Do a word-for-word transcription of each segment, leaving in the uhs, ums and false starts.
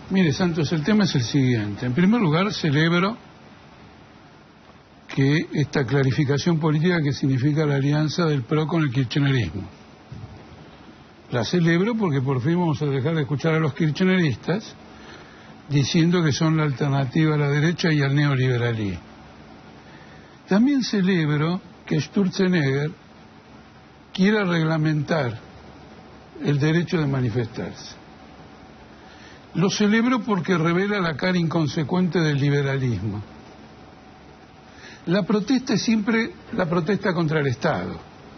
Mire, Santos, el tema es el siguiente. En primer lugar, celebro que esta clarificación política que significa la alianza del P R O con el kirchnerismo. La celebro porque por fin vamos a dejar de escuchar a los kirchneristas diciendo que son la alternativa a la derecha y al neoliberalismo. También celebro que Sturzenegger quiera reglamentar el derecho de manifestarse. Lo celebro porque revela la cara inconsecuente del liberalismo. La protesta es siempre la protesta contra el Estado.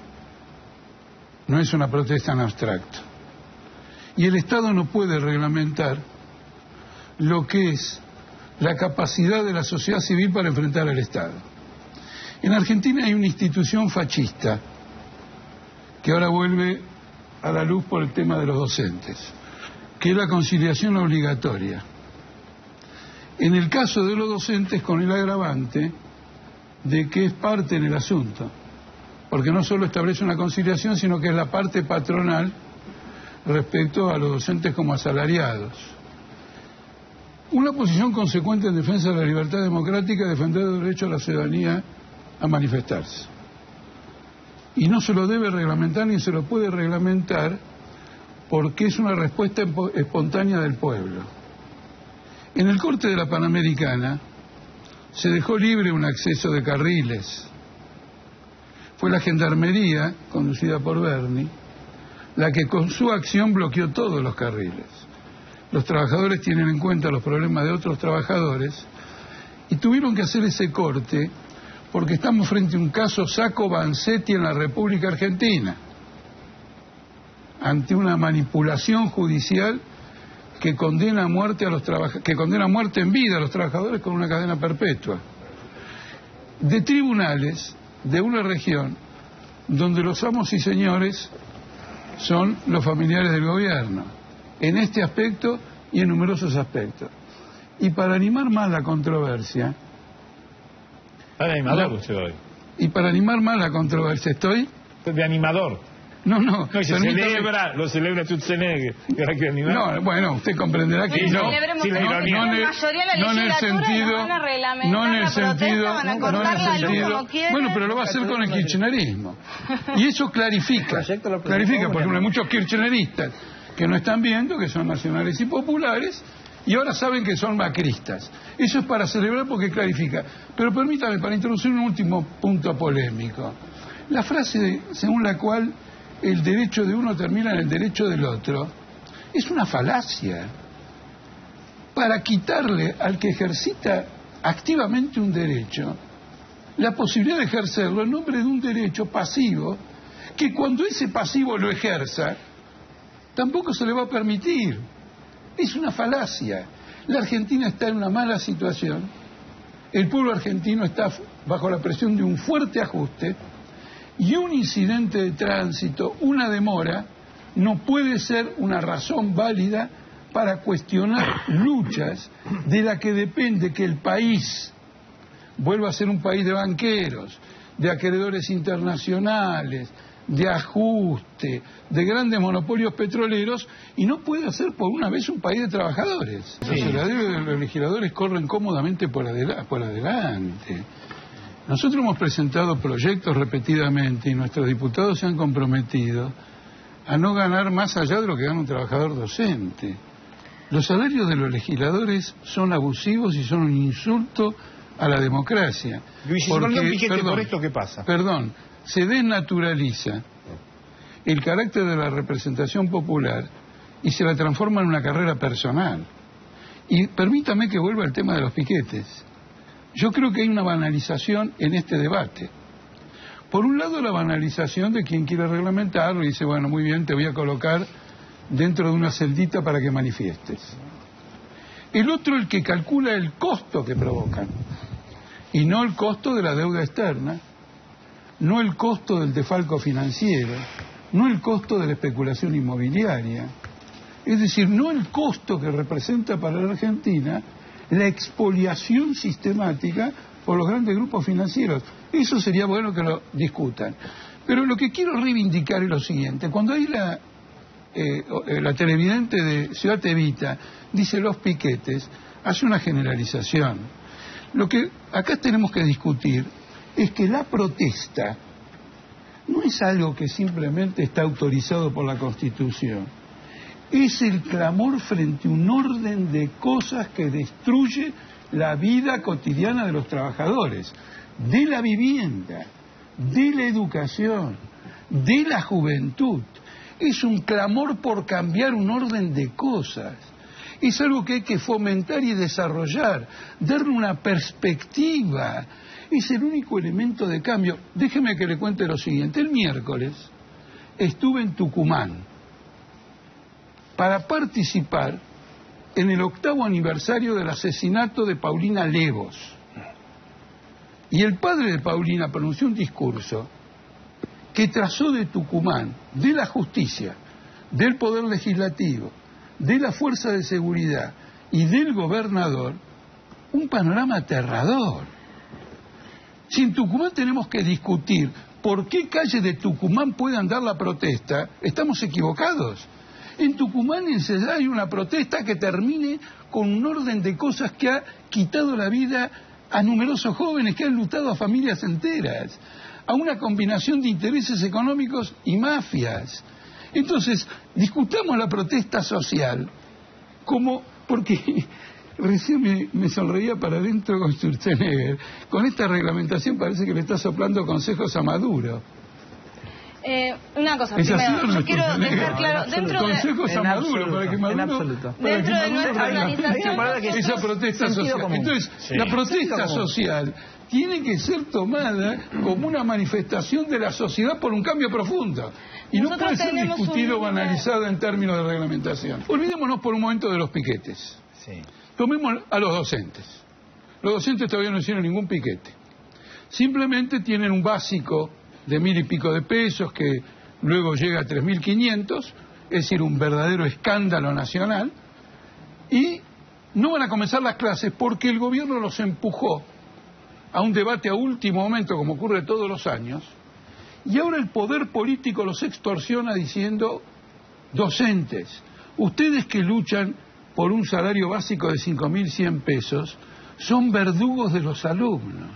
No es una protesta en abstracto. Y el Estado no puede reglamentar lo que es la capacidad de la sociedad civil para enfrentar al Estado. En Argentina hay una institución fascista que ahora vuelve a la luz por el tema de los docentes, que es la conciliación obligatoria. En el caso de los docentes, con el agravante de que es parte en el asunto, porque no solo establece una conciliación, sino que es la parte patronal respecto a los docentes como asalariados. Una posición consecuente en defensa de la libertad democrática es defender el derecho de la ciudadanía a manifestarse. Y no se lo debe reglamentar ni se lo puede reglamentar porque es una respuesta espontánea del pueblo. En el corte de la Panamericana se dejó libre un acceso de carriles. Fue la gendarmería, conducida por Berni, la que con su acción bloqueó todos los carriles. Los trabajadores tienen en cuenta los problemas de otros trabajadores y tuvieron que hacer ese corte porque estamos frente a un caso Sacco Vanzetti en la República Argentina, ante una manipulación judicial que condena a muerte a los trabaja- que condena a muerte en vida a los trabajadores con una cadena perpetua, de tribunales de una región donde los amos y señores son los familiares del gobierno, en este aspecto y en numerosos aspectos. Y para animar más la controversia, Está de animador usted hoy. y para animar más la controversia, ¿estoy? De animador. No, no. No, y se permítame- celebra, lo celebra Sturzenegger. ¿Y ahora qué animar? No, bueno, usted comprenderá que Sí, no. no, celebremos sí, la que ironía. no, en en el- la mayoría de la no en el legislatura y sentido, no van a reglamentar no en el la protesta, sentido, van a no en cortar el la luz sentido. como quieren. Bueno, pero lo va a hacer con el kirchnerismo. Y eso clarifica, clarifica, porque hay muchos kirchneristas que no están viendo, que son nacionales y populares, y ahora saben que son macristas. Eso es para celebrar porque clarifica. Pero permítame, para introducir un último punto polémico. La frase de- según la cual el derecho de uno termina en el derecho del otro es una falacia. Para quitarle al que ejercita activamente un derecho la posibilidad de ejercerlo en nombre de un derecho pasivo, que cuando ese pasivo lo ejerza tampoco se le va a permitir. Es una falacia. La Argentina está en una mala situación, el pueblo argentino está bajo la presión de un fuerte ajuste, y un incidente de tránsito, una demora, no puede ser una razón válida para cuestionar luchas de la que depende que el país vuelva a ser un país de banqueros, de acreedores internacionales, de ajuste, de grandes monopolios petroleros, y no puede ser por una vez un país de trabajadores. Sí. Los heredarios de los legisladores corren cómodamente por, adela- por adelante. Nosotros hemos presentado proyectos repetidamente y nuestros diputados se han comprometido a no ganar más allá de lo que gana un trabajador docente. Los salarios de los legisladores son abusivos y son un insulto a la democracia. Luis, si Porque, no lo vigente perdón, por esto, ¿qué pasa? Perdón, se desnaturaliza el carácter de la representación popular y se la transforma en una carrera personal. Y permítame que vuelva al tema de los piquetes. Yo creo que hay una banalización en este debate. Por un lado, la banalización de quien quiere reglamentarlo y dice, bueno, muy bien, te voy a colocar dentro de una celdita para que manifiestes. El otro, el que calcula el costo que provocan, y no el costo de la deuda externa, no el costo del defalco financiero, no el costo de la especulación inmobiliaria. Es decir, no el costo que representa para la Argentina la expoliación sistemática por los grandes grupos financieros. Eso sería bueno que lo discutan. Pero lo que quiero reivindicar es lo siguiente. Cuando hay la eh, la televidente de Ciudad Evita dice los piquetes, hace una generalización. Lo que acá tenemos que discutir es que la protesta no es algo que simplemente está autorizado por la Constitución. Es el clamor frente a un orden de cosas que destruye la vida cotidiana de los trabajadores, de la vivienda, de la educación, de la juventud. Es un clamor por cambiar un orden de cosas. Es algo que hay que fomentar y desarrollar, darle una perspectiva. Es el único elemento de cambio. Déjeme que le cuente lo siguiente. El miércoles estuve en Tucumán para participar en el octavo aniversario del asesinato de Paulina Levos. Y el padre de Paulina pronunció un discurso que trazó de Tucumán, de la justicia, del poder legislativo, de la fuerza de seguridad y del gobernador, un panorama aterrador. Si en Tucumán tenemos que discutir por qué calles de Tucumán puede andar la protesta, estamos equivocados. En Tucumán hay una protesta que termine con un orden de cosas que ha quitado la vida a numerosos jóvenes, que han lutado a familias enteras, a una combinación de intereses económicos y mafias. Entonces, discutamos la protesta social como, porque recién me, me sonreía para adentro con Sturzenegger, con esta reglamentación parece que le está soplando consejos a Maduro. Eh, una cosa, ¿Es primero, así o no, yo quiero dejar claro, dentro de... Consejos a Maduro, para que Maduro... Para Dentro que de nuestra organización... Esa protesta social. Entonces, sí. la protesta social tiene que ser tomada como una manifestación de la sociedad por un cambio profundo. Y no puede ser discutido o banalizado en términos de reglamentación. Olvidémonos por un momento de los piquetes. Sí. Tomemos a los docentes. Los docentes todavía no hicieron ningún piquete. Simplemente tienen un básico de mil y pico de pesos que luego llega a tres mil quinientos, es decir, un verdadero escándalo nacional, y no van a comenzar las clases porque el gobierno los empujó a un debate a último momento, como ocurre todos los años, y ahora el poder político los extorsiona diciendo: docentes, ustedes que luchan por un salario básico de cinco mil cien pesos, son verdugos de los alumnos,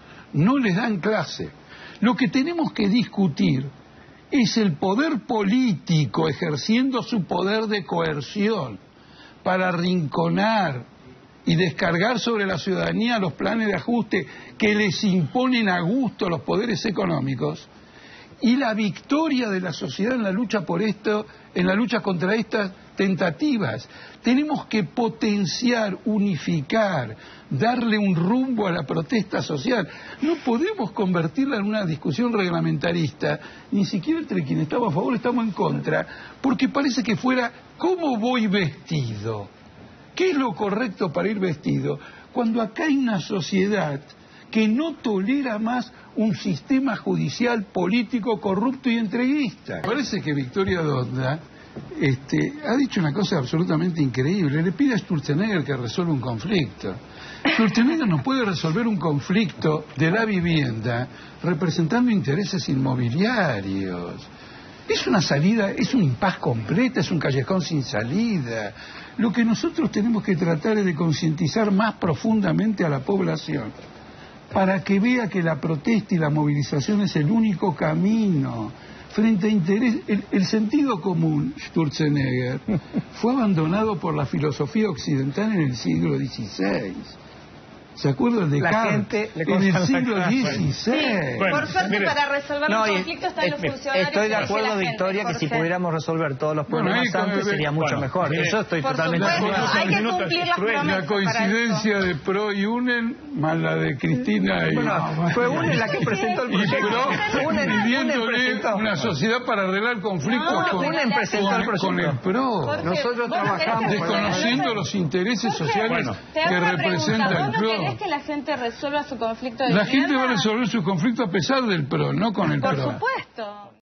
no les dan clase. Lo que tenemos que discutir es el poder político ejerciendo su poder de coerción para arrinconar y descargar sobre la ciudadanía los planes de ajuste que les imponen a gusto los poderes económicos, y la victoria de la sociedad en la lucha por esto, en la lucha contra estas tentativas. Tenemos que potenciar, unificar, darle un rumbo a la protesta social. No podemos convertirla en una discusión reglamentarista, ni siquiera entre quienes estamos a favor estamos en contra, porque parece que fuera ¿cómo voy vestido? ¿Qué es lo correcto para ir vestido? Cuando acá hay una sociedad que no tolera más un sistema judicial político corrupto y entreguista. Parece que Victoria Donda este, ha dicho una cosa absolutamente increíble. Le pide a Sturzenegger que resuelva un conflicto. Sturzenegger no puede resolver un conflicto de la vivienda representando intereses inmobiliarios. Es una salida, es un impas completa, es un callejón sin salida. Lo que nosotros tenemos que tratar es de concientizar más profundamente a la población para que vea que la protesta y la movilización es el único camino frente a interés. El, el sentido común, Sturzenegger, fue abandonado por la filosofía occidental en el siglo dieciséis. ¿Se acuerdan de Kant? En el siglo dieciséis. Bueno, por suerte, mire, para resolver no, los conflictos están los funcionarios. Estoy de acuerdo, Victoria, que si pudiéramos resolver todos los problemas bueno, antes sería mucho bueno, mejor. mire, Eso estoy por totalmente de supuesto, acuerdo. hay que cumplir las promesas. La coincidencia de Pro y Unen más la de Cristina y... Bueno, fue Unen la que presentó el y proyecto. Pro Unen, pidiéndole una sociedad para arreglar conflictos No, con, Unen presentó el con, con el Pro. Jorge, Nosotros vos trabajamos querés que- Desconociendo los intereses sociales Bueno, Te hago que una representa pregunta. el ¿Vos no Pro. querés que la gente resuelva su conflicto de La gente va a vivienda? resolver su conflicto a pesar del Pro, no con el Por Pro. supuesto.